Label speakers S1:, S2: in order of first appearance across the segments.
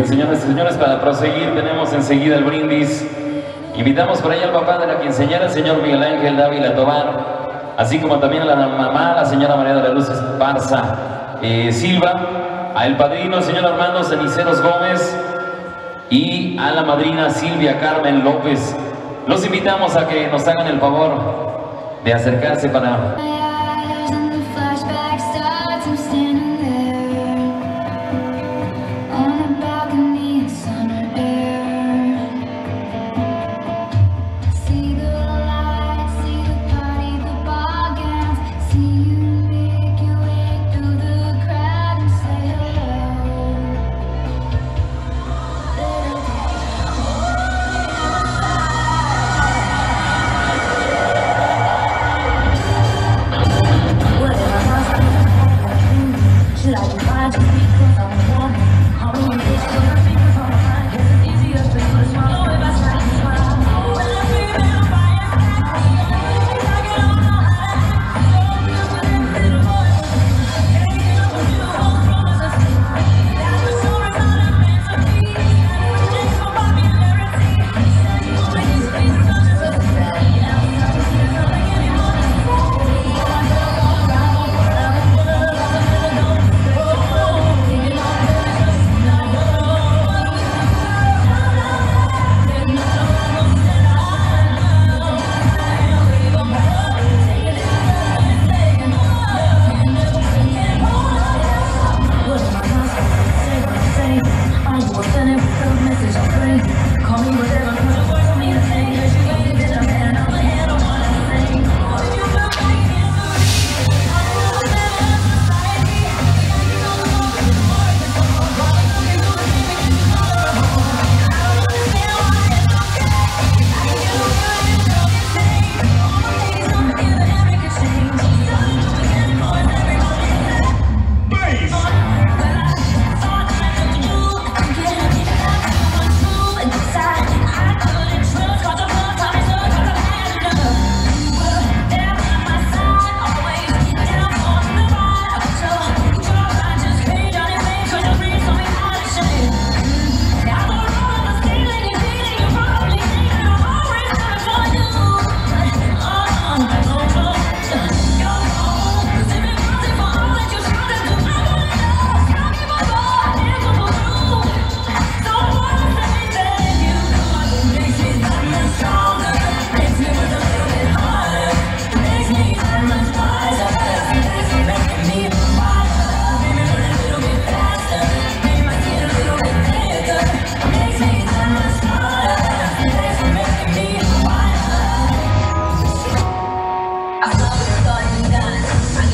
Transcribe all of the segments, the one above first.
S1: bien, señoras y señores, para proseguir tenemos enseguida el brindis. Invitamos por ahí al papá de la quinceañera, el señor Miguel Ángel Dávila Tobar, así como también a la mamá, la señora María de la Luz Esparza Silva, al padrino, el señor Armando Ceniceros Gómez, y a la madrina Silvia Carmen López. Los invitamos a que nos hagan el favor de acercarse para...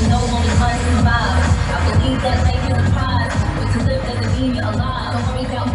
S2: That make you the prize. We can live as a demon alive. Don't worry about